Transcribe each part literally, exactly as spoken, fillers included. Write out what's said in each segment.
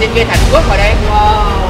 trên kia Thành Quốc vào đây. Wow.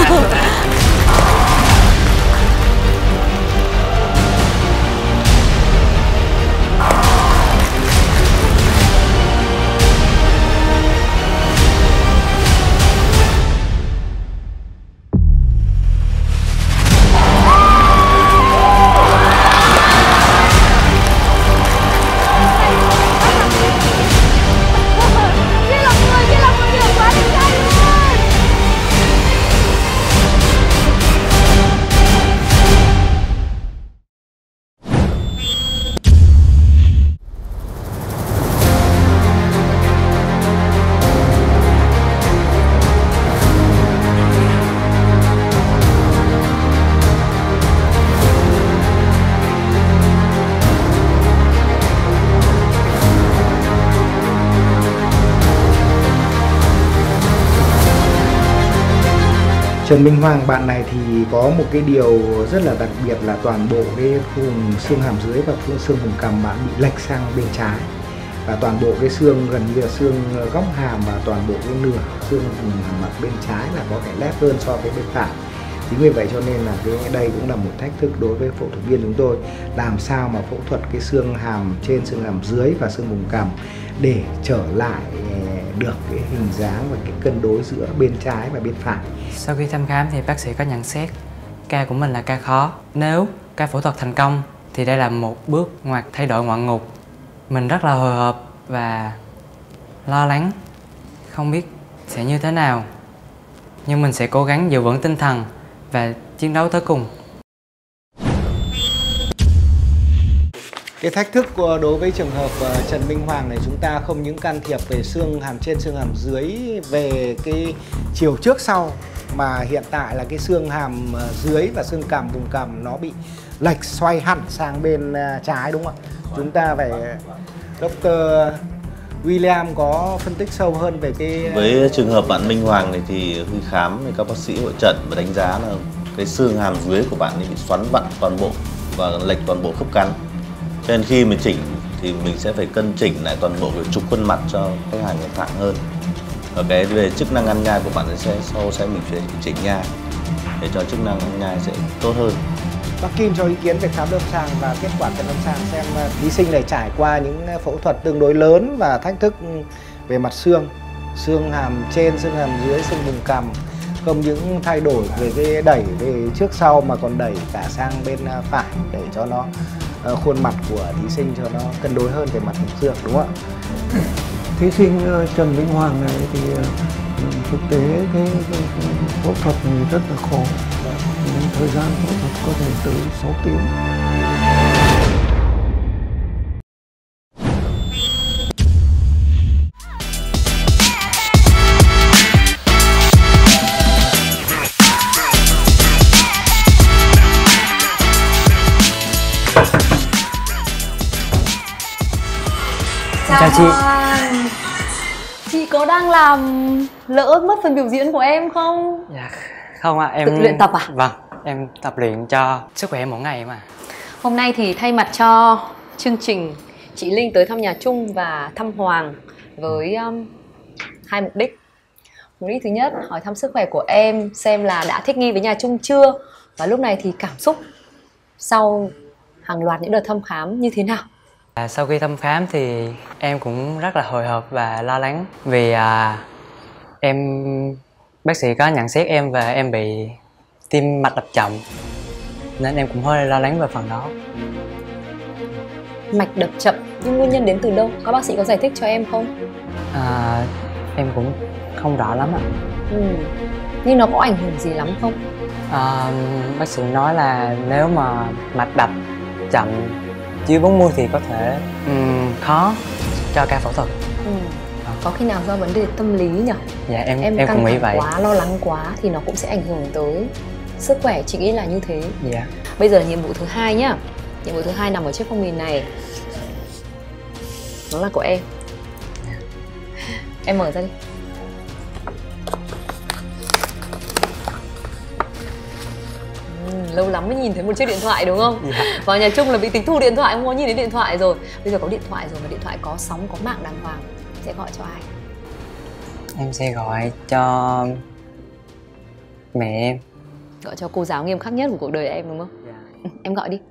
Trần Minh Hoàng bạn này thì có một cái điều rất là đặc biệt là toàn bộ cái vùng xương hàm dưới và xương vùng cằm bạn bị lệch sang bên trái, và toàn bộ cái xương gần như là xương góc hàm và toàn bộ cái nửa xương vùng hàm mặt bên trái là có vẻ lép hơn so với bên phải. Chính vì vậy cho nên là cái đây cũng là một thách thức đối với phẫu thuật viên chúng tôi, làm sao mà phẫu thuật cái xương hàm trên, xương hàm dưới và xương vùng cằm để trở lại được cái hình dáng và cái cân đối giữa bên trái và bên phải. Sau khi thăm khám thì bác sĩ có nhận xét ca của mình là ca khó. Nếu ca phẫu thuật thành công thì đây là một bước ngoặt thay đổi ngoạn mục. Mình rất là hồi hộp và lo lắng, không biết sẽ như thế nào. Nhưng mình sẽ cố gắng giữ vững tinh thần và chiến đấu tới cùng. Cái thách thức đối với trường hợp Trần Minh Hoàng này, chúng ta không những can thiệp về xương hàm trên, xương hàm dưới về cái chiều trước sau, mà hiện tại là cái xương hàm dưới và xương cằm, vùng cằm nó bị lệch xoay hẳn sang bên trái, đúng không ạ? Chúng ta phải Doctor William có phân tích sâu hơn về cái... Với trường hợp bạn Minh Hoàng này thì khi khám thì các bác sĩ hội chẩn và đánh giá là cái xương hàm dưới của bạn ấy bị xoắn vặn toàn bộ và lệch toàn bộ khớp cắn. Cho nên khi mình chỉnh thì mình sẽ phải cân chỉnh lại toàn bộ cái trục khuôn mặt cho khách hàng nó thẳng hơn. Và cái về chức năng ăn nhai của bạn sẽ sau sẽ mình phải chỉnh nhai để cho chức năng ăn nhai sẽ tốt hơn. Bác Kim cho ý kiến về khám lâm sàng và kết quả cận lâm sàng, xem thí sinh này trải qua những phẫu thuật tương đối lớn và thách thức về mặt xương, xương hàm trên, xương hàm dưới, xương vùng cằm, không những thay đổi về cái đẩy về trước sau mà còn đẩy cả sang bên phải để cho nó uh, khuôn mặt của thí sinh cho nó cân đối hơn về mặt hình xương, đúng không ạ? Thí sinh uh, Trần Minh Hoàng này thì uh, thực tế cái, cái, cái phẫu thuật này rất là khó. Thời gian phẫu thuật có thể tới sáu tiếng. Chào, Chào chị. Chị có đang làm lỡ mất phần biểu diễn của em không? Dạ không ạ, à, em tự luyện tập à? Vâng, em tập luyện cho sức khỏe mỗi ngày mà. Hôm nay thì thay mặt cho chương trình, chị Linh tới thăm nhà Trung và thăm Hoàng với um, hai mục đích. Mục đích thứ nhất, hỏi thăm sức khỏe của em, xem là đã thích nghi với nhà Trung chưa, và lúc này thì cảm xúc sau hàng loạt những đợt thăm khám như thế nào. À, sau khi thăm khám thì em cũng rất là hồi hộp và lo lắng vì à, em bác sĩ có nhận xét em và em bị tim mạch đập chậm, nên em cũng hơi lo lắng về phần đó. Mạch đập chậm, nhưng nguyên nhân đến từ đâu? Các bác sĩ có giải thích cho em không? À, em cũng không rõ lắm ạ. Ừ. Nhưng nó có ảnh hưởng gì lắm không? À, bác sĩ nói là nếu mà mạch đập chậm dưới bốn mươi thì có thể um, khó cho ca phẫu thuật. Ừ. Có khi nào do vấn đề tâm lý nhỉ? Dạ em em, em cũng nghĩ vậy. Quá lo lắng quá thì nó cũng sẽ ảnh hưởng tới sức khỏe, chị nghĩ là như thế. Dạ. Bây giờ là nhiệm vụ thứ hai nhá. Nhiệm vụ thứ hai nằm ở chiếc phong bì này. Nó là của em. Em mở ra đi. Ừ, lâu lắm mới nhìn thấy một chiếc điện thoại đúng không? Dạ. Vào nhà Trung là bị tịch thu điện thoại, không có nhìn thấy điện thoại rồi. Bây giờ có điện thoại rồi, và điện thoại có sóng, có mạng đàng hoàng. Sẽ gọi cho ai? Em sẽ gọi cho mẹ em. Gọi cho cô giáo nghiêm khắc nhất của cuộc đời em đúng không? Dạ. Em gọi đi.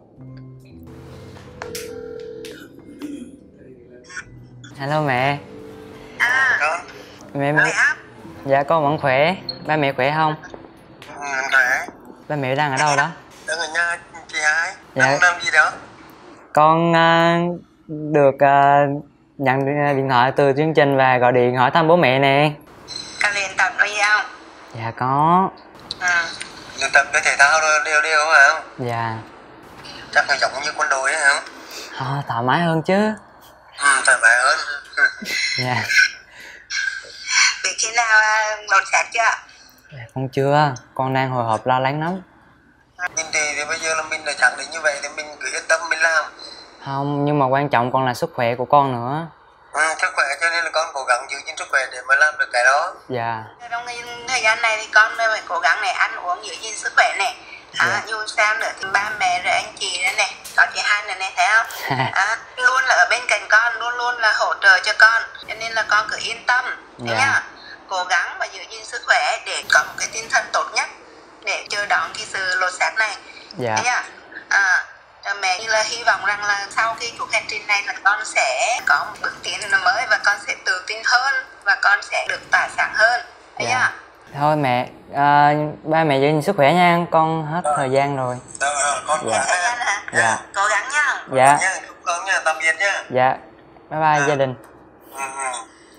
Alo mẹ. À, con. Mẹ Mẹ mẹ. áp. Dạ con vẫn khỏe. Ba mẹ khỏe không? Ừ, khỏe. Ba mẹ đang ở đâu đó? Đang ở nhà chị hai. Dạ. Đang làm gì đó? Con uh, được uh, nhận điện thoại từ chương trình và gọi điện hỏi thăm bố mẹ nè. Con luyện tập đó gì không? Dạ có. Ừ. Luyện tập cái thể thao rồi đều đều phải không? Dạ. Chắc là giống như quân đội ấy hả? À, thoải mái hơn chứ. Ừ, thoải mái hơn. Dạ. Bị khi nào lột xác chưa? Dạ con chưa. Con đang hồi hộp lo lắng lắm. Mình thì, thì bây giờ là mình đã khẳng định như vậy thì mình cứ yên tâm mình làm. Không, nhưng mà quan trọng còn là sức khỏe của con nữa. Ừ, sức khỏe cho nên là con cố gắng giữ gìn sức khỏe để mà làm được cái đó. Dạ. Trong cái thời gian này thì con phải cố gắng này, ăn uống giữ gìn sức khỏe này. À, Dạ. dù sao nữa thì ba mẹ rồi anh chị nữa này, có chị hai nữa này, thấy không? À, luôn là ở bên cạnh con, luôn luôn là hỗ trợ cho con, cho nên là con cứ yên tâm, thấy Dạ. nhá? Cố gắng và giữ gìn sức khỏe để có một cái tinh thần tốt nhất để chờ đón cái sự lột xác này, Dạ. thấy nhá? À, rồi mẹ là hy vọng rằng là sau khi cuộc hành trình này là con sẽ có một bước tiến mới và con sẽ tự tin hơn và con sẽ được tỏa sáng hơn, thấy Dạ. nhá? Thôi mẹ, à, ba mẹ giữ gìn sức khỏe nha, con hết thời gian rồi. Rồi, rồi, con Dạ. cố gắng hả? Dạ. Cố gắng nhá. Dạ. Nha, chúc con nha, tạm biệt nha. Dạ. Bye bye Dạ. gia đình. Ừ, ừ.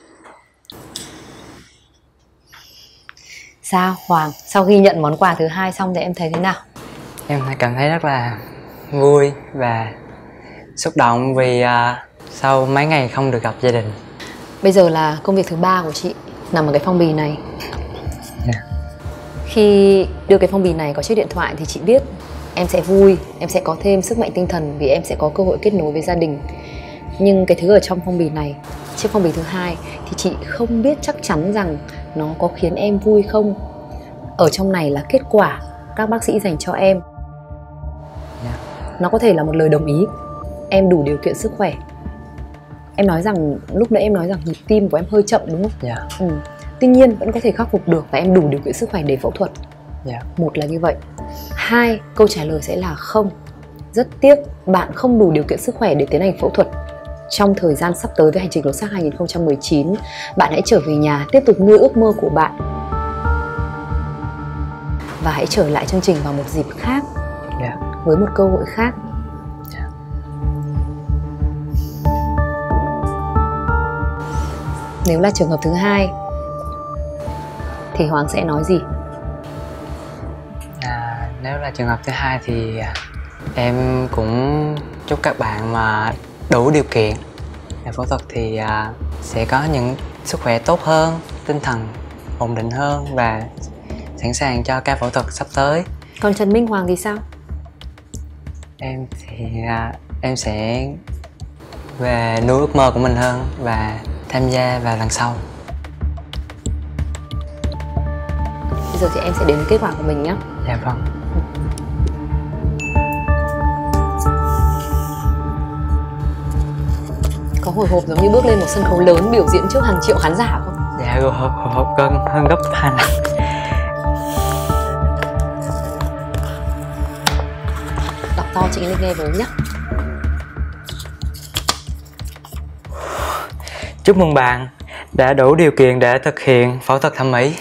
Sao Hoàng, sau khi nhận món quà thứ hai xong thì em thấy thế nào? Em cảm thấy rất là vui và xúc động vì uh, sau mấy ngày không được gặp gia đình. Bây giờ là công việc thứ ba của chị nằm ở cái phong bì này. Dạ. Khi đưa cái phong bì này có chiếc điện thoại thì chị biết em sẽ vui, em sẽ có thêm sức mạnh tinh thần vì em sẽ có cơ hội kết nối với gia đình. Nhưng cái thứ ở trong phong bì này, chiếc phong bì thứ hai, thì chị không biết chắc chắn rằng nó có khiến em vui không. Ở trong này là kết quả các bác sĩ dành cho em. Dạ. Nó có thể là một lời đồng ý, em đủ điều kiện sức khỏe. Em nói rằng, lúc nãy em nói rằng nhịp tim của em hơi chậm đúng không? Dạ. Ừ. Tuy nhiên vẫn có thể khắc phục được và em đủ điều kiện sức khỏe để phẫu thuật. Dạ. Một là như vậy. Hai, câu trả lời sẽ là không. Rất tiếc bạn không đủ điều kiện sức khỏe để tiến hành phẫu thuật. Trong thời gian sắp tới với hành trình lột xác hai không một chín, bạn hãy trở về nhà tiếp tục nuôi ước mơ của bạn. Và hãy trở lại chương trình vào một dịp khác, Dạ. với một cơ hội khác. Dạ. Nếu là trường hợp thứ hai thì Hoàng sẽ nói gì? À, nếu là trường hợp thứ hai thì em cũng chúc các bạn mà đủ điều kiện để phẫu thuật thì à, sẽ có những sức khỏe tốt hơn, tinh thần ổn định hơn và sẵn sàng cho ca phẫu thuật sắp tới. Còn Trần Minh Hoàng thì sao? Em thì à, em sẽ về nuôi ước mơ của mình hơn và tham gia vào lần sau. Bây giờ thì em sẽ đến với kết quả của mình nhé. Dạ vâng. Có hồi hộp giống như bước lên một sân khấu lớn biểu diễn trước hàng triệu khán giả không? Dạ hồi hộp, hồi hộp cân hơn gấp hai lần. Đọc to chị lên nghe với nhé. Chúc mừng bạn đã đủ điều kiện để thực hiện phẫu thuật thẩm mỹ.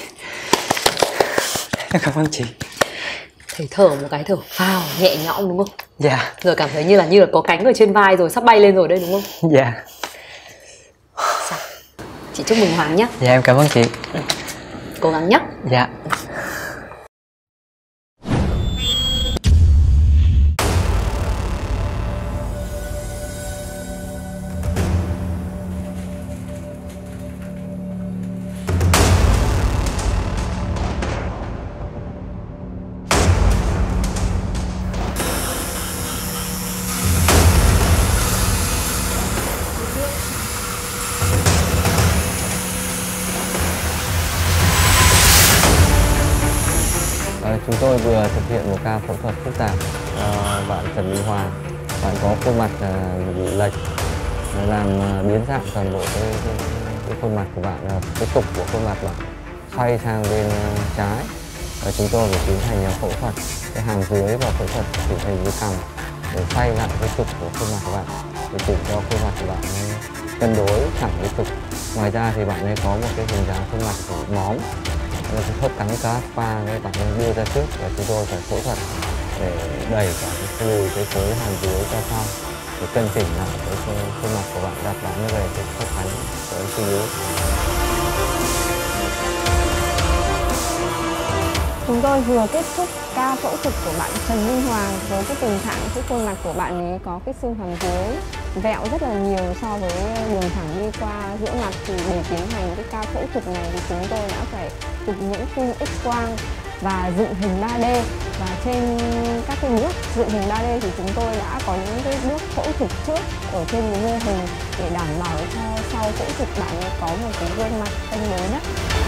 Cảm ơn chị. Thầy thở một cái thở phào nhẹ nhõm đúng không? Dạ. Rồi cảm thấy như là như là có cánh ở trên vai rồi, sắp bay lên rồi đây đúng không? Dạ. Sao? Chị chúc mừng Hoàng nhé. Dạ em cảm ơn chị. Cố gắng nhé. Dạ. Chúng tôi vừa thực hiện một ca phẫu thuật phức tạp cho bạn Trần Minh Hoàng. Bạn có khuôn mặt bị lệch, làm biến dạng toàn bộ cái, cái cái khuôn mặt của bạn, cái cục của khuôn mặt bạn xoay sang bên trái, và chúng tôi phải tiến hành phẫu thuật cái hàm dưới và phẫu thuật chỉnh hình cái cằm để xoay lại cái trục của khuôn mặt của bạn, để chỉnh cho khuôn mặt của bạn cân đối thẳng với trục. Ngoài ra thì bạn ấy có một cái hình dáng khuôn mặt của móm, cái khớp cắn cá spa với bạn ấy đưa ra trước, và chúng tôi phải phẫu thuật để đẩy cả cái lùi cái khối hàm dưới ra sau để cân chỉnh lại cái khuôn mặt của bạn, đặt bạn về cái khớp cắn của anh suy yếu. Chúng tôi vừa kết thúc ca phẫu thuật của bạn Trần Minh Hoàng với cái tình trạng cái khuôn mặt của bạn ấy có cái xương hàm dưới vẹo rất là nhiều so với đường thẳng đi qua giữa mặt. Thì để tiến hành cái ca phẫu thuật này thì chúng tôi đã phải chụp những phim X-quang và dựng hình ba D, và trên các cái bước dựng hình ba D thì chúng tôi đã có những cái bước phẫu thuật trước ở trên cái mô hình để đảm bảo cho sau phẫu thuật bạn ấy có một cái gương mặt cân đối nhất.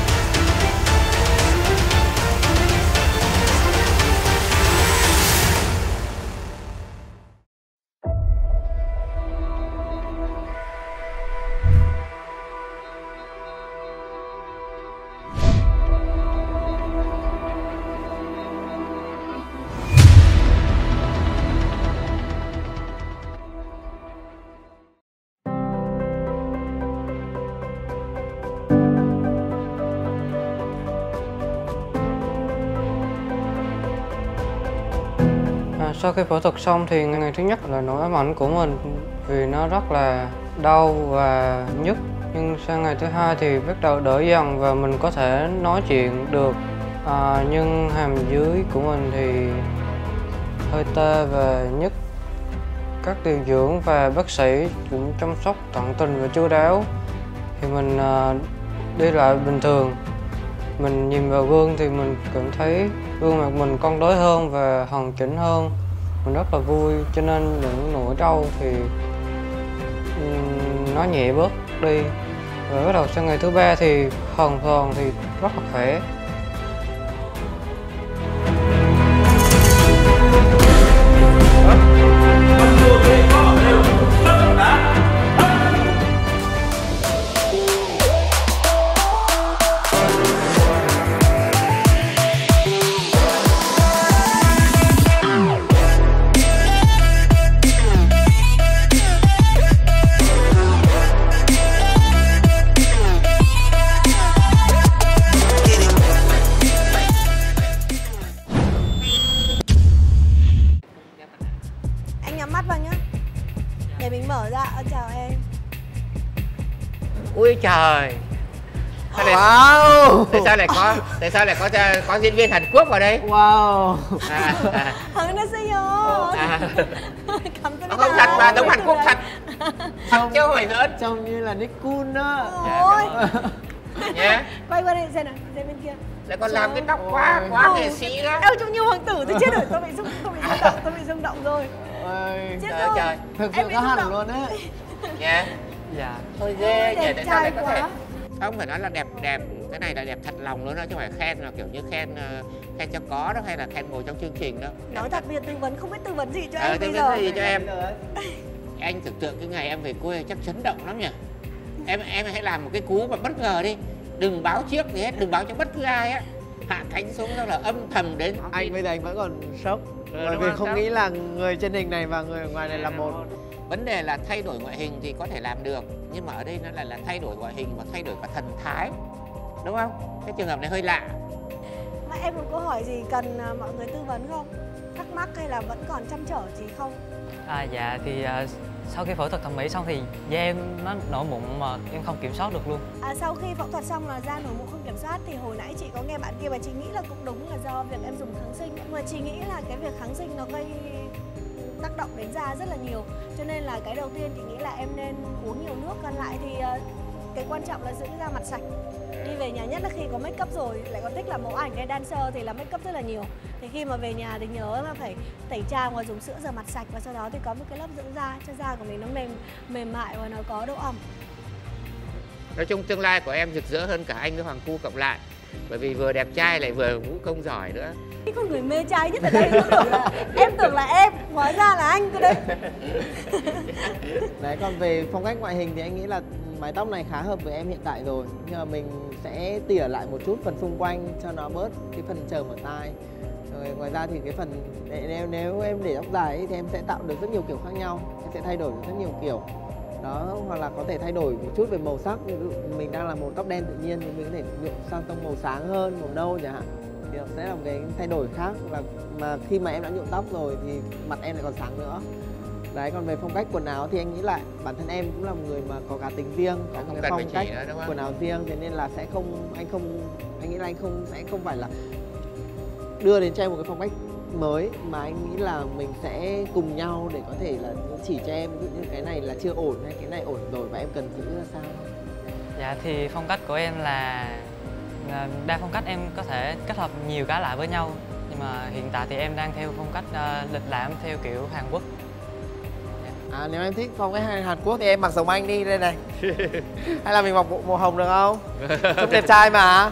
Sau khi phẫu thuật xong thì ngày thứ nhất là nỗi ám ảnh của mình vì nó rất là đau và nhức. Nhưng sang ngày thứ hai thì bắt đầu đỡ dần và mình có thể nói chuyện được. À, nhưng hàm dưới của mình thì hơi tê và nhức. Các điều dưỡng và bác sĩ cũng chăm sóc tận tình và chu đáo. Thì mình à, đi lại bình thường. Mình nhìn vào gương thì mình cảm thấy gương mặt mình cân đối hơn và hoàn chỉnh hơn. Mình rất là vui, cho nên những nỗi đau thì um, nó nhẹ bớt đi. Và bắt đầu sang ngày thứ ba thì hoàn toàn thì rất là khỏe. Ui trời. Sao lại, wow. Tại sao lại có tại sao lại có có diễn viên Hàn Quốc vào đây? Wow. À, à. À. Không thật mà, giống Hàn Quốc thật. Thật chứ không phải giỡn. Trông như là Nick Kun đó. Ôi. Nhé. Quay qua đây xem nào, xem bên kia. Lại còn làm cái tóc quá quá nghệ sĩ đó. Đâu trông như hoàng tử tôi chết rồi, tôi bị rung tôi bị rung động, tôi bị rung động rồi. Ôi. Chết Trời rồi. trời. Thực sự có hẳn luôn á. Nhé. Dạ. Thôi ghê nhỉ, tại sao lại có thể không phải nói là đẹp đẹp, cái này là đẹp thật lòng luôn đó, chứ không phải khen là kiểu như khen khen cho có đó, hay là khen ngồi trong chương trình đó. Nói thật việc tư vấn không biết tư vấn gì cho ờ, em bây giờ. gì cho em. Anh tưởng tượng cái ngày em về quê chắc chấn động lắm nhỉ. Em em hãy làm một cái cú mà bất ngờ đi, đừng báo trước gì hết, đừng báo cho bất cứ ai á. Hạ cánh xuống xong là âm thầm đến. Anh bây giờ anh vẫn còn sốc, ừ, bởi vì không sốc. Nghĩ là người trên hình này và người ở ngoài này là một. Vấn đề là thay đổi ngoại hình thì có thể làm được, nhưng mà ở đây nó là là thay đổi ngoại hình và thay đổi cả thần thái, đúng không? Cái trường hợp này hơi lạ. Mà em có câu hỏi gì cần mọi người tư vấn không? Thắc mắc hay là vẫn còn trăn trở gì không? À, dạ thì uh, sau khi phẫu thuật thẩm mỹ xong thì da em nó nổi mụn mà em không kiểm soát được luôn. À, sau khi phẫu thuật xong là da nổi mụn không kiểm soát thì hồi nãy chị có nghe bạn kia và chị nghĩ là cũng đúng là do việc em dùng kháng sinh, nhưng mà chị nghĩ là cái việc kháng sinh nó gây tác động đến da rất là nhiều, cho nên là cái đầu tiên chị nghĩ là em nên uống nhiều nước. Còn lại thì uh, cái quan trọng là giữ da mặt sạch. Đi về nhà, nhất là khi có make up rồi, lại còn thích làm mẫu ảnh hay dancer thì làm make up rất là nhiều. Thì khi mà về nhà thì nhớ là phải tẩy trang và dùng sữa rửa mặt sạch, và sau đó thì có một cái lớp dưỡng da cho da của mình nó mềm mềm mại và nó có độ ẩm. Nói chung tương lai của em rực rỡ hơn cả anh với Hoàng Cu cộng lại, bởi vì vừa đẹp trai lại vừa vũ công giỏi nữa. Cái con người mê trai nhất ở đây tôi tưởng là em tưởng là em, hóa ra là anh cơ đấy. Đấy, còn về phong cách ngoại hình thì anh nghĩ là mái tóc này khá hợp với em hiện tại rồi. Nhưng mà mình sẽ tỉa lại một chút phần xung quanh cho nó bớt cái phần chởm ở tai. Rồi ngoài ra thì cái phần nếu, nếu em để tóc dài ấy, thì em sẽ tạo được rất nhiều kiểu khác nhau. Em sẽ thay đổi được rất nhiều kiểu. Đó, hoặc là có thể thay đổi một chút về màu sắc. Ví dụ mình đang là một tóc đen tự nhiên thì mình có thể nhuộm sang tông màu sáng hơn, màu nâu chẳng hạn. Thì nó sẽ là một cái thay đổi khác, là mà khi mà em đã nhuộm tóc rồi thì mặt em lại còn sáng nữa. Đấy, còn về phong cách quần áo thì anh nghĩ là bản thân em cũng là một người mà có cá tính riêng, có một cái phong cách quần áo riêng, thế nên là sẽ không anh không anh nghĩ là anh không sẽ không phải là đưa đến cho em một cái phong cách mới, mà anh nghĩ là mình sẽ cùng nhau để có thể là chỉ cho em ví dụ như cái này là chưa ổn hay cái này ổn rồi và em cần giữ ra sao. Dạ thì phong cách của em là đa phong cách, em có thể kết hợp nhiều cái lại với nhau. Nhưng mà hiện tại thì em đang theo phong cách uh, lịch lãm theo kiểu Hàn Quốc. À, nếu em thích phong cách Hàn Quốc thì em mặc giống anh đi đây này. Hay là mình mặc bộ màu hồng được không? Trông đẹp trai mà.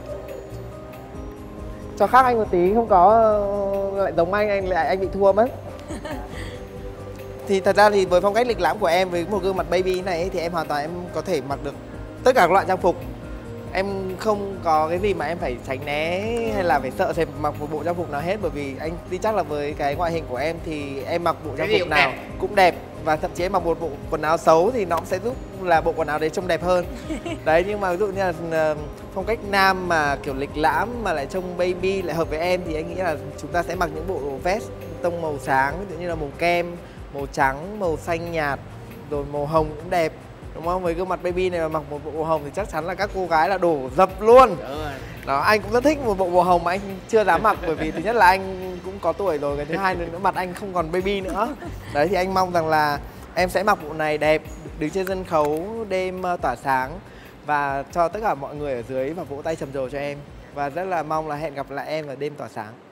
Cho khác anh một tí, không có lại giống anh, anh lại anh bị thua mất. Thì thật ra thì với phong cách lịch lãm của em, với một gương mặt baby này thì em hoàn toàn em có thể mặc được tất cả các loại trang phục. Em không có cái gì mà em phải tránh né hay là phải sợ phải mặc một bộ trang phục nào hết, bởi vì anh tin chắc là với cái ngoại hình của em thì em mặc bộ trang phục nào đẹp. cũng đẹp, và thậm chí em mặc một bộ quần áo xấu thì nó cũng sẽ giúp là bộ quần áo đấy trông đẹp hơn. Đấy, nhưng mà ví dụ như là phong cách nam mà kiểu lịch lãm mà lại trông baby lại hợp với em thì anh nghĩ là chúng ta sẽ mặc những bộ vest tông màu sáng, ví dụ như là màu kem, màu trắng, màu xanh nhạt, rồi màu hồng cũng đẹp. Đúng không? Với gương mặt baby này mà mặc một bộ màu hồng thì chắc chắn là các cô gái là đổ dập luôn. Đó, anh cũng rất thích một bộ màu hồng mà anh chưa dám mặc, bởi vì thứ nhất là anh cũng có tuổi rồi, cái thứ hai nữa mặt anh không còn baby nữa. Đấy, thì anh mong rằng là em sẽ mặc bộ này đẹp, đứng trên sân khấu đêm tỏa sáng và cho tất cả mọi người ở dưới và vỗ tay trầm trồ cho em. Và rất là mong là hẹn gặp lại em vào đêm tỏa sáng.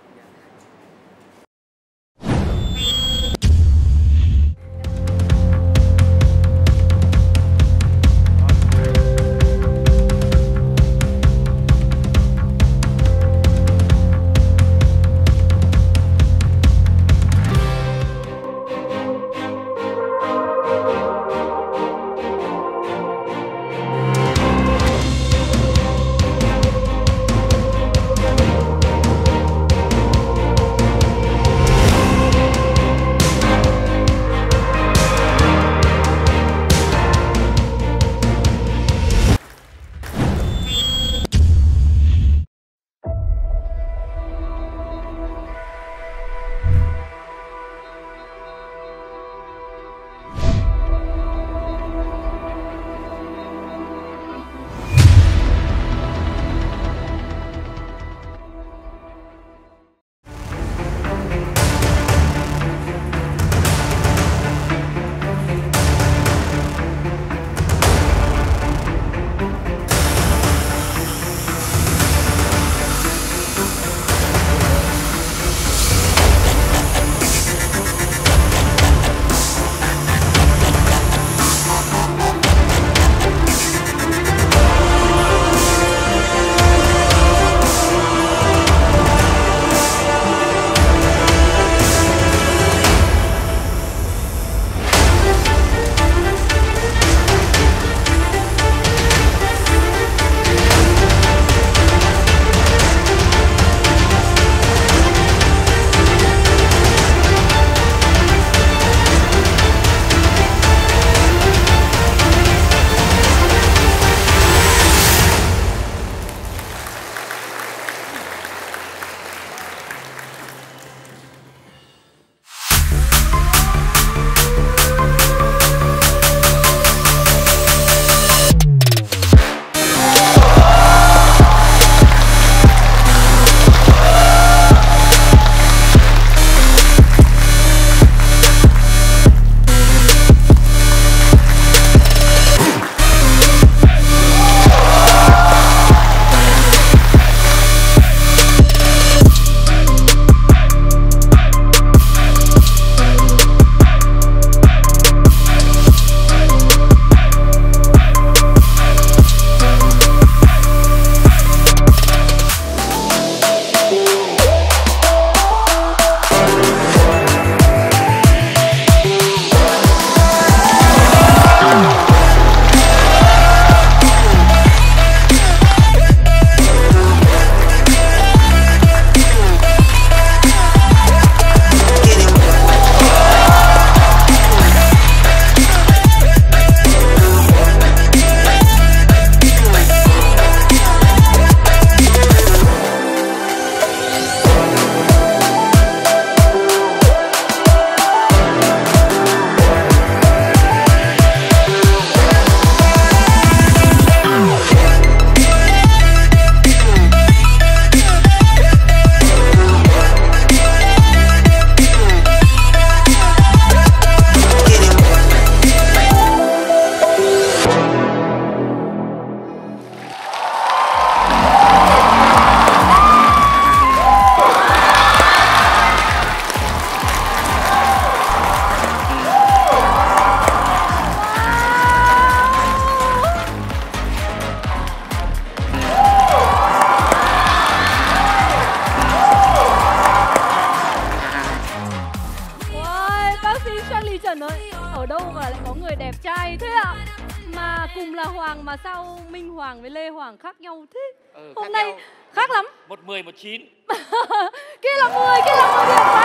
cùng là Hoàng mà sao Minh Hoàng với Lê Hoàng khác nhau thế? Ừ, Hôm khác nay nhau. khác lắm. Một mười, một chín. Kia là mười, kia là mười điểm quá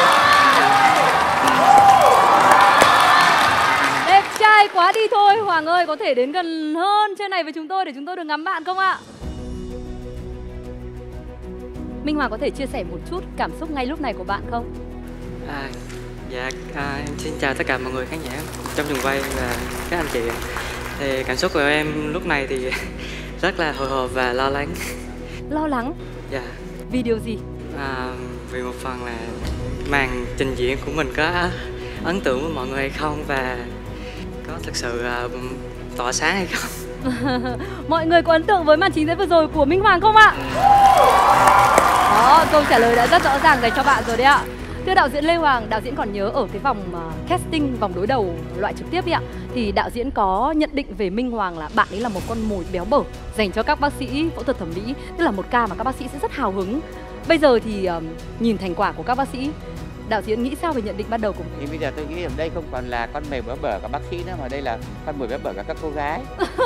đẹp trai. Đẹp trai quá đi thôi. Hoàng ơi, có thể đến gần hơn trên này với chúng tôi để chúng tôi được ngắm bạn không ạ? Minh Hoàng có thể chia sẻ một chút cảm xúc ngay lúc này của bạn không? À, dạ, à, em xin chào tất cả mọi người khán giả trong trường quay và các anh chị. Thì cảm xúc của em lúc này thì rất là hồi hộp và lo lắng. Lo lắng? Dạ. Vì điều gì? À, vì một phần là màn trình diễn của mình có ấn tượng với mọi người hay không và có thực sự uh, tỏa sáng hay không. Mọi người có ấn tượng với màn trình diễn vừa rồi của Minh Hoàng không ạ? Đó, câu trả lời đã rất rõ ràng dành cho bạn rồi đấy ạ. Thưa đạo diễn Lê Hoàng, đạo diễn còn nhớ ở cái vòng uh, casting, vòng đối đầu loại trực tiếp ấy ạ, thì đạo diễn có nhận định về Minh Hoàng là bạn ấy là một con mồi béo bở dành cho các bác sĩ phẫu thuật thẩm mỹ, tức là một ca mà các bác sĩ sẽ rất hào hứng. Bây giờ thì uh, nhìn thành quả của các bác sĩ, đạo diễn nghĩ sao về nhận định ban đầu của mình? Thì bây giờ tôi nghĩ ở đây không còn là con mồi béo bở các bác sĩ nữa, mà đây là con mồi béo bở các cô gái.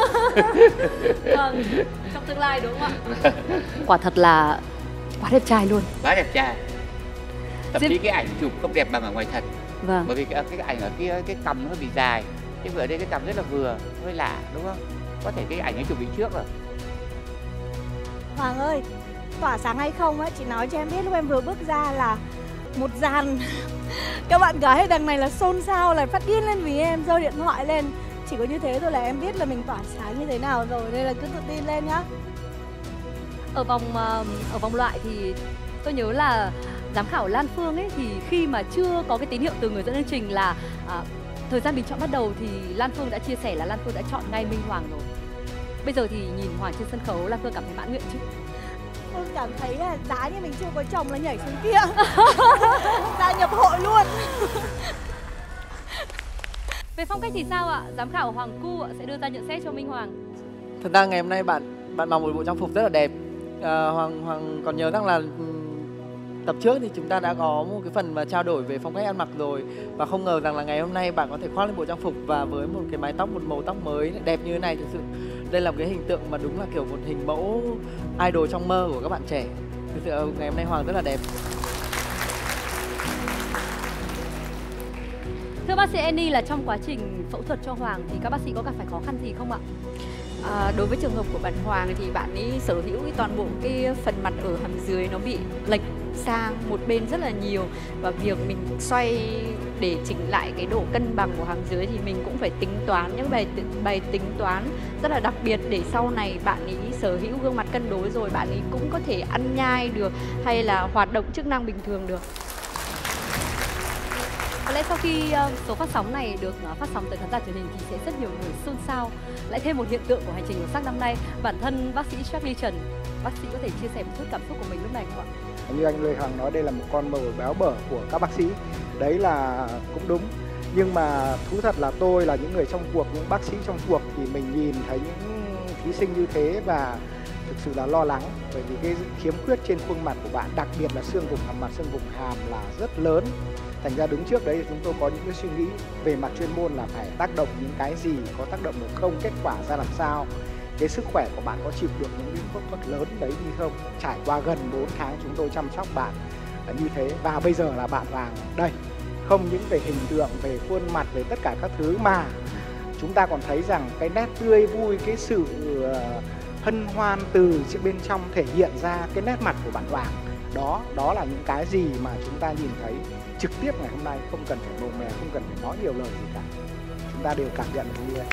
Vâng, trong tương lai đúng không ạ? Quả thật là quá đẹp trai luôn. Quá đẹp trai. Thậm Diễn... chí cái ảnh chụp không đẹp bằng ở ngoài thật. Vâng. Bởi vì cái, cái ảnh ở kia cái cằm nó hơi bị dài, nhưng ở đây cái cằm rất là vừa, hơi lạ đúng không? Có thể cái ảnh ấy chụp bị trước rồi. Hoàng ơi, tỏa sáng hay không á, chị nói cho em biết lúc em vừa bước ra là một dàn các bạn gái đằng này là xôn xao, là phát điên lên vì em, giơ điện thoại lên. Chỉ có như thế thôi là em biết là mình tỏa sáng như thế nào rồi, nên là cứ tự tin lên nhá. Ở vòng ở vòng loại thì tôi nhớ là giám khảo Lan Phương ấy, thì khi mà chưa có cái tín hiệu từ người dẫn chương trình là à, thời gian bình chọn bắt đầu, thì Lan Phương đã chia sẻ là Lan Phương đã chọn ngay Minh Hoàng rồi. Bây giờ thì nhìn Hoàng trên sân khấu, Lan Phương cảm thấy mãn nguyện chứ? Phương cảm thấy là giá như mình chưa có chồng là nhảy xuống kia. Gia nhập hội luôn. Về phong cách thì sao ạ? Giám khảo Hoàng Cu ạ, sẽ đưa ra nhận xét cho Minh Hoàng. Thật ra ngày hôm nay bạn bạn mặc một bộ trang phục rất là đẹp. À, Hoàng Hoàng còn nhớ rằng là tập trước thì chúng ta đã có một cái phần mà trao đổi về phong cách ăn mặc rồi, và không ngờ rằng là ngày hôm nay bạn có thể khoác lên bộ trang phục và với một cái mái tóc, một màu tóc mới đẹp như thế này. Thực sự đây là một cái hình tượng mà đúng là kiểu một hình mẫu idol trong mơ của các bạn trẻ. Thực sự ngày hôm nay Hoàng rất là đẹp. Thưa bác sĩ Annie, là trong quá trình phẫu thuật cho Hoàng thì các bác sĩ có gặp phải khó khăn gì không ạ? À, đối với trường hợp của bạn Hoàng thì bạn ấy sở hữu cái toàn bộ cái phần mặt ở hàm dưới nó bị lệch sang một bên rất là nhiều, và việc mình xoay để chỉnh lại cái độ cân bằng của hàm dưới thì mình cũng phải tính toán những bài bài tính toán rất là đặc biệt để sau này bạn ấy sở hữu gương mặt cân đối rồi bạn ấy cũng có thể ăn nhai được hay là hoạt động chức năng bình thường được. Có lẽ sau khi uh, số phát sóng này được uh, phát sóng tới khán giả truyền hình thì sẽ rất nhiều người xôn xao. Lại thêm một hiện tượng của hành trình màu sắc năm nay. Bản thân bác sĩ Charlie Trần, bác sĩ có thể chia sẻ một chút cảm xúc của mình lúc này không ạ? Như anh Lê Hoàng nói, đây là một con mồi béo bở của các bác sĩ. Đấy là cũng đúng. Nhưng mà thú thật là tôi là những người trong cuộc, những bác sĩ trong cuộc, thì mình nhìn thấy những thí sinh như thế và thực sự là lo lắng. Bởi vì cái khiếm khuyết trên khuôn mặt của bạn, đặc biệt là xương vùng hàm mặt, xương vùng hàm là rất lớn. Thành ra đứng trước đấy thì chúng tôi có những cái suy nghĩ về mặt chuyên môn là phải tác động những cái gì, có tác động được không, kết quả ra làm sao, cái sức khỏe của bạn có chịu được những cái phẫu thuật lớn đấy hay không. Trải qua gần bốn tháng chúng tôi chăm sóc bạn là như thế, và bây giờ là bạn Hoàng đây, không những về hình tượng, về khuôn mặt, về tất cả các thứ, mà chúng ta còn thấy rằng cái nét tươi vui, cái sự hân hoan từ bên trong thể hiện ra cái nét mặt của bạn Hoàng. Đó, đó là những cái gì mà chúng ta nhìn thấy trực tiếp ngày hôm nay, không cần phải mồm mè, không cần phải nói nhiều lời gì cả. Chúng ta đều cảm nhận được như vậy.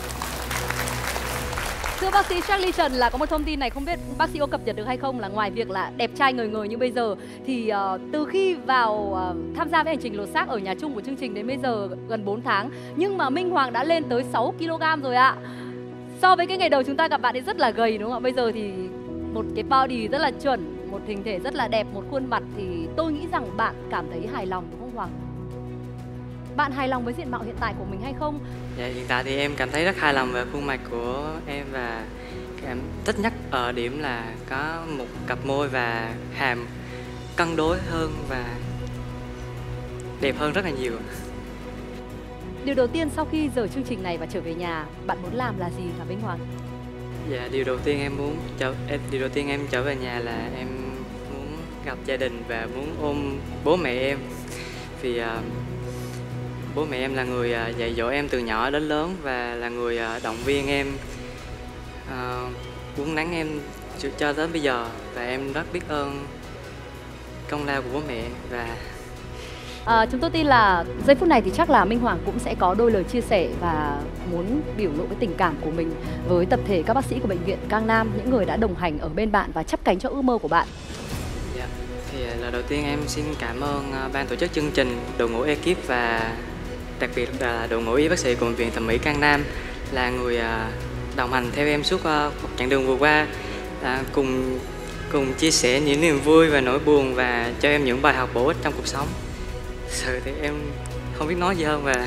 Thưa bác sĩ Charlie Trần, là có một thông tin này không biết bác sĩ có cập nhật được hay không, là ngoài việc là đẹp trai ngời ngời như bây giờ thì uh, từ khi vào uh, tham gia với hành trình lột xác ở nhà chung của chương trình đến bây giờ gần bốn tháng, nhưng mà Minh Hoàng đã lên tới sáu ki lô gam rồi ạ. So với cái ngày đầu chúng ta gặp bạn ấy rất là gầy đúng không ạ? Bây giờ thì một cái body rất là chuẩn, một hình thể rất là đẹp, một khuôn mặt thì tôi nghĩ rằng bạn cảm thấy hài lòng đúng không Hoàng? Bạn hài lòng với diện mạo hiện tại của mình hay không? Dạ, hiện tại thì em cảm thấy rất hài lòng về khuôn mặt của em, và em thích nhất ở điểm là có một cặp môi và hàm cân đối hơn và đẹp hơn rất là nhiều. Điều đầu tiên sau khi rời chương trình này và trở về nhà, bạn muốn làm là gì hả Minh Hoàng? Dạ, điều đầu tiên em muốn trở em, điều đầu tiên em trở về nhà là em muốn gặp gia đình và muốn ôm bố mẹ em. Vì uh, bố mẹ em là người uh, dạy dỗ em từ nhỏ đến lớn và là người uh, động viên em, uh, uốn nắn em cho đến bây giờ, và em rất biết ơn công lao của bố mẹ. Và À, chúng tôi tin là giây phút này thì chắc là Minh Hoàng cũng sẽ có đôi lời chia sẻ và muốn biểu lộ cái tình cảm của mình với tập thể các bác sĩ của bệnh viện Kang Nam, những người đã đồng hành ở bên bạn và chắp cánh cho ước mơ của bạn. Dạ, thì là đầu tiên em xin cảm ơn ban tổ chức chương trình, đội ngũ ekip và đặc biệt là đội ngũ y bác sĩ của bệnh viện thẩm mỹ Kang Nam là người đồng hành theo em suốt một chặng đường vừa qua, cùng cùng chia sẻ những niềm vui và nỗi buồn và cho em những bài học bổ ích trong cuộc sống. Sự thì em không biết nói gì hơn, và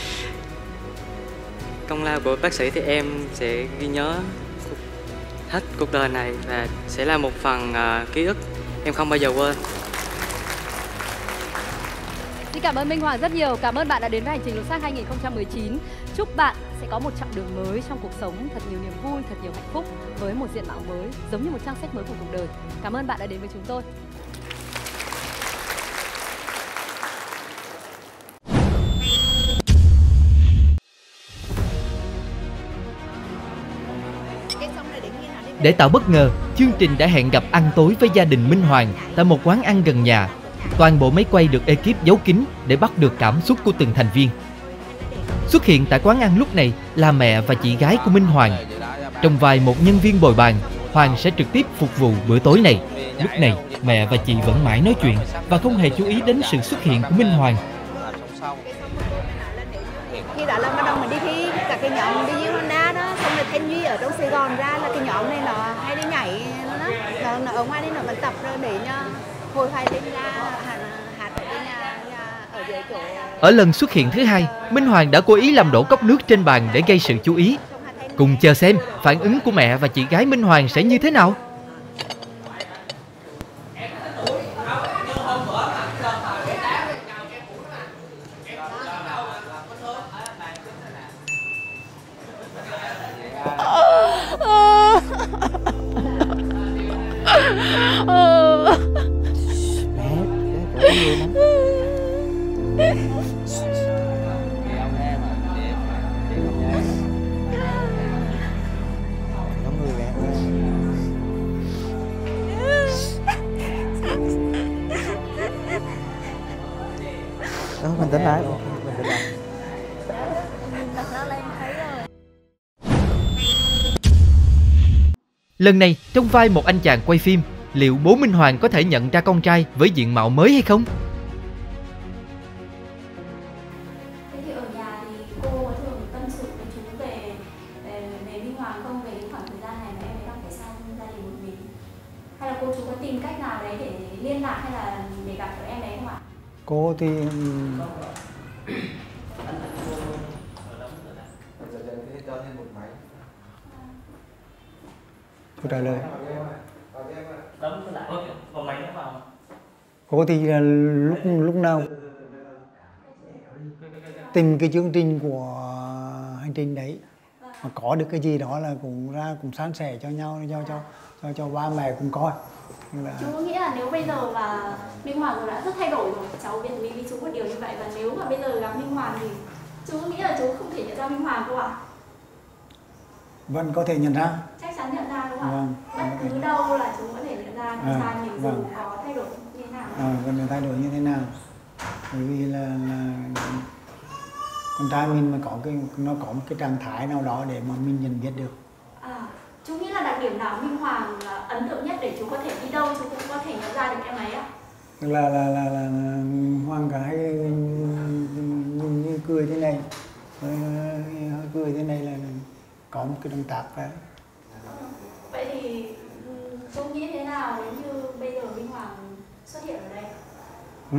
công lao của bác sĩ thì em sẽ ghi nhớ hết cuộc đời này và sẽ là một phần uh, ký ức em không bao giờ quên. Xin cảm ơn Minh Hoàng rất nhiều. Cảm ơn bạn đã đến với hành trình lột xác hai không một chín. Chúc bạn sẽ có một chặng đường mới trong cuộc sống, thật nhiều niềm vui, thật nhiều hạnh phúc với một diện mạo mới, giống như một trang sách mới của cuộc đời. Cảm ơn bạn đã đến với chúng tôi. Để tạo bất ngờ, chương trình đã hẹn gặp ăn tối với gia đình Minh Hoàng tại một quán ăn gần nhà. Toàn bộ máy quay được ekip giấu kín để bắt được cảm xúc của từng thành viên. Xuất hiện tại quán ăn lúc này là mẹ và chị gái của Minh Hoàng. Trong vai một nhân viên bồi bàn, Hoàng sẽ trực tiếp phục vụ bữa tối này. Lúc này, mẹ và chị vẫn mãi nói chuyện và không hề chú ý đến sự xuất hiện của Minh Hoàng. Khi đó là bắt đầu mình đi thi cả cái nhóm đi như Honda đó, xong rồi Thanh Duy ở trong Sài Gòn ra là cái nhóm này nó hay đi nhảy đó, nó, nó ở ngoài đây nó vẫn tập rồi để nha hồi hoài lên ra hát ở bên nhà, nhà ở dưới chỗ. Ở lần xuất hiện thứ hai, Minh Hoàng đã cố ý làm đổ cốc nước trên bàn để gây sự chú ý. Cùng chờ xem phản ứng của mẹ và chị gái Minh Hoàng sẽ như thế nào. Mình tính lại, mình tính lại. Lần này, trong vai một anh chàng quay phim, liệu bố Minh Hoàng có thể nhận ra con trai với diện mạo mới hay không? Thế thì ở nhà thì cô có thường tâm sự với chú về về, về Minh Hoàng không, về cái khoảng thời gian này mà em ấy đang phải xa gia đình một mình? Hay là cô chú có tìm cách nào đấy để liên lạc hay là để gặp được em ấy không ạ? Cô thì cô trả lời. Cô thì là lúc lúc nào tìm cái chương trình của hành trình đấy mà có được cái gì đó là cũng ra cũng san sẻ cho nhau, cho cho cho cho ba mẹ cùng coi. Là... Chú nghĩ là nếu bây giờ mà Minh Hoàng đã rất thay đổi rồi, cháu biết vì với chú một điều như vậy, và nếu mà bây giờ gặp Minh Hoàng thì chú nghĩ là chú không thể nhận ra Minh Hoàng không ạ? Vẫn có thể nhận ra. Chắc chắn nhận ra đúng không ạ? Vâng. Bất cứ đâu là chú có thể nhận ra con trai mình dù vâng. có thay đổi như thế nào. À, vẫn thay đổi như thế nào? Bởi vì là, là con trai mình mà có cái nó có một cái trạng thái nào đó để mà mình nhận biết được. À, chú nghĩ là đặc điểm nào Minh Hoàng ấn tượng nhất để chú có thể đi đâu chú cũng có thể nhận ra được em ấy ạ? Là là là là, là Hoàng cái như, như cười thế này, hơi cười thế này là có một cái động tác đấy. Vậy thì chú nghĩ thế nào nếu như bây giờ Minh Hoàng xuất hiện ở đây? Ừ?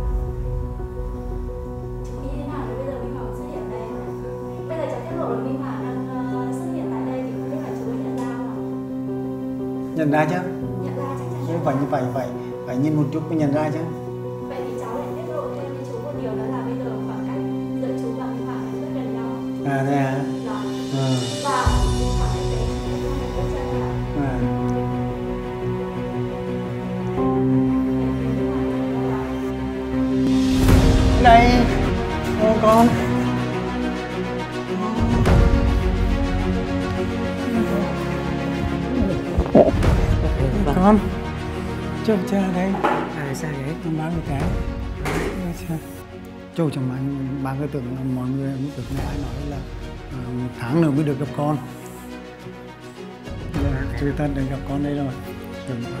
Chú nghĩ thế nào nếu bây giờ Minh Hoàng xuất hiện ở đây? Bây giờ cháu tiết lộ là Minh Hoàng đang xuất hiện tại đây thì không biết là chú nhận ra không ạ? Nhận ra chứ? Nhận ra chắc chắn. Như vậy như vậy phải phải nhìn một chút mới nhận ra chứ. Vậy thì cháu lại tiết lộ thêm với chú một điều đó là bây giờ khoảng cách giữa chú và Minh Hoàng À thế hả? Ừ. Và khoản đấy đấy hỗ trợ là À. Đây, ô con. Con. Chú cha đây. À sao vậy? Con bán cái cái. Chú chẳng bán bán cái tưởng là mọi người cũng tưởng là ai nói là uh, một tháng nữa mới được gặp con. Chưa thân để gặp con đây rồi. Sớm quá.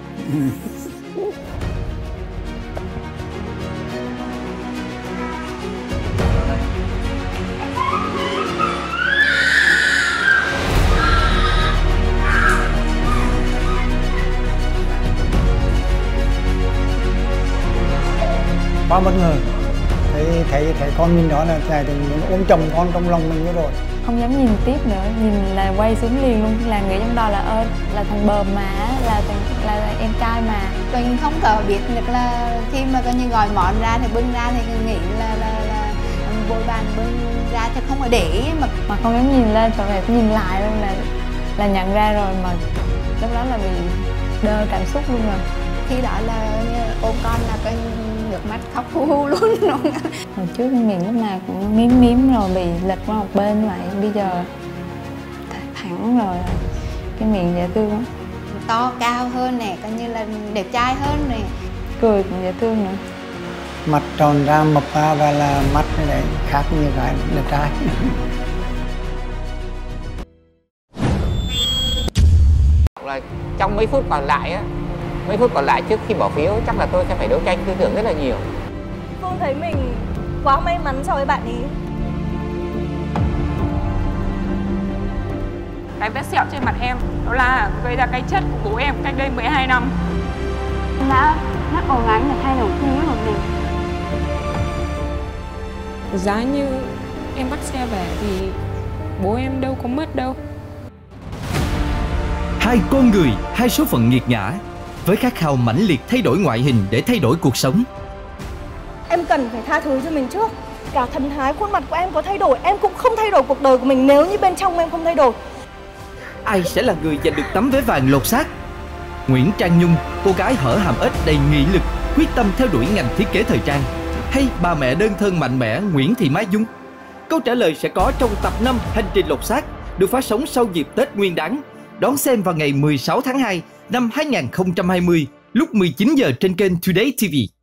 Quá bất ngờ, thấy thấy thấy con mình đó là chạy thì muốn ôm chầm con trong lòng mình nữa rồi. Không dám nhìn tiếp nữa, nhìn là quay xuống liền luôn, là nghĩ trong đó là ơ là thằng bờm mà, là thằng là, là em trai mà. Mình không có biết được là khi mà coi như gọi món ra thì bưng ra thì nghĩ là là là bồi bàn bưng ra thì không có để ý mà mà không dám nhìn lên, phải nhìn lại luôn là là nhận ra rồi, mà lúc đó là bị đơ cảm xúc luôn rồi. Khi đó là ôm con là cái nước mắt khóc hu hu luôn. Hồi trước miệng lúc nào cũng miếm miếm rồi bị lệch qua một bên vậy, bây giờ thẳng rồi, cái miệng dễ thương lắm. To cao hơn nè, coi như là đẹp trai hơn nè, cười cũng dễ thương nữa. Mặt tròn ra mập ra và là mắt cái đấy khác như cái đẹp trai. Là trong mấy phút còn lại á, mấy phút còn lại trước khi bỏ phiếu chắc là tôi sẽ phải đấu tranh tư tưởng rất là nhiều. Phương thấy mình quá may mắn so với bạn ý. Cái vết sẹo trên mặt em đó là gây ra cái chết của bố em cách đây mười hai năm. Đã rất cố gắng để thay đổi suy nghĩ của mình. Giá như em bắt xe về thì bố em đâu có mất đâu. Hai con người, hai số phận nghiệt ngã, với khát khao mãnh liệt thay đổi ngoại hình để thay đổi cuộc sống. Em cần phải tha thứ cho mình trước. Cả thần thái khuôn mặt của em có thay đổi, em cũng không thay đổi cuộc đời của mình nếu như bên trong em không thay đổi. Ai sẽ là người giành được tấm vé vàng lột xác? Nguyễn Trang Nhung, cô gái hở hàm ếch đầy nghị lực, quyết tâm theo đuổi ngành thiết kế thời trang, hay bà mẹ đơn thân mạnh mẽ Nguyễn Thị Mai Dung? Câu trả lời sẽ có trong tập năm Hành trình lột xác, được phát sóng sau dịp Tết Nguyên đán. Đón xem vào ngày mười sáu tháng hai năm hai nghìn không trăm hai mươi lúc mười chín giờ trên kênh Today ti vi.